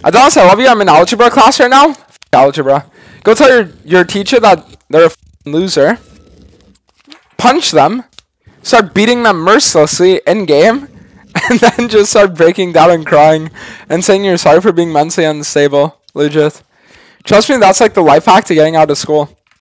Adonis, I love you. I'm in algebra class right now. F algebra. Go tell your teacher that they're a loser. Punch them. Start beating them mercilessly in-game. And then just start breaking down and crying. And saying you're sorry for being mentally unstable. Legit. Trust me, that's like the life hack to getting out of school.